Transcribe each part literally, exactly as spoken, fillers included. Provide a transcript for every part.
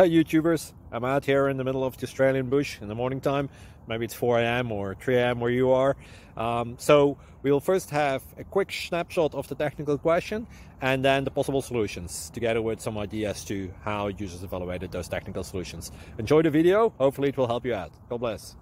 Hi YouTubers, I'm out here in the middle of the Australian bush in the morning time. Maybe it's four A M or three A M where you are. Um, so we'll first have a quick snapshot of the technical question and then the possible solutions, together with some ideas to how users evaluated those technical solutions. Enjoy the video, hopefully it will help you out. God bless.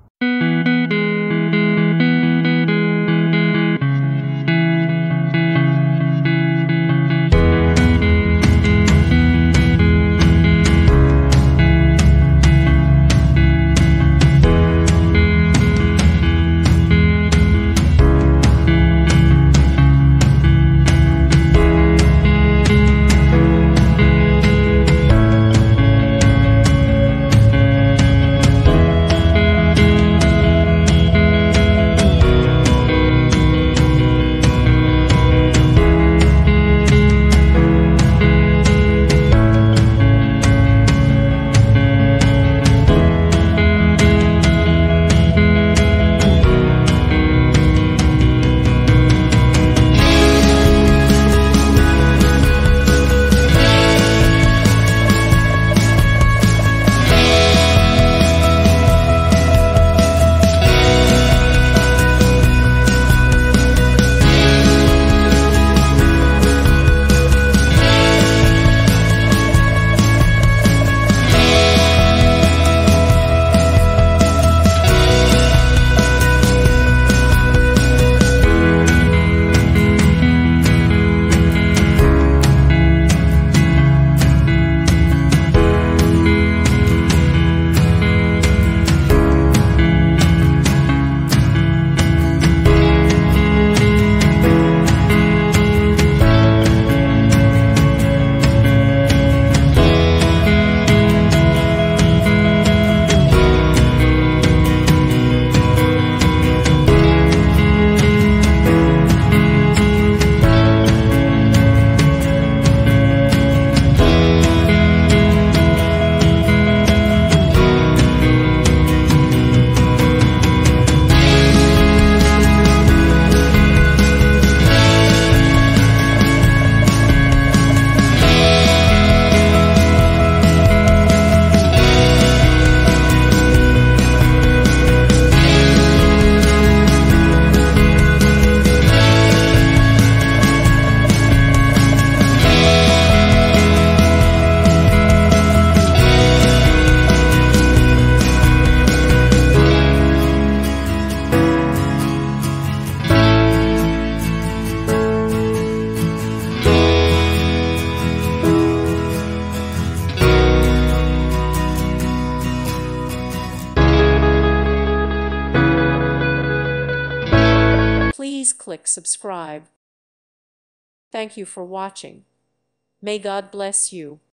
Please click subscribe. Thank you for watching. May God bless you.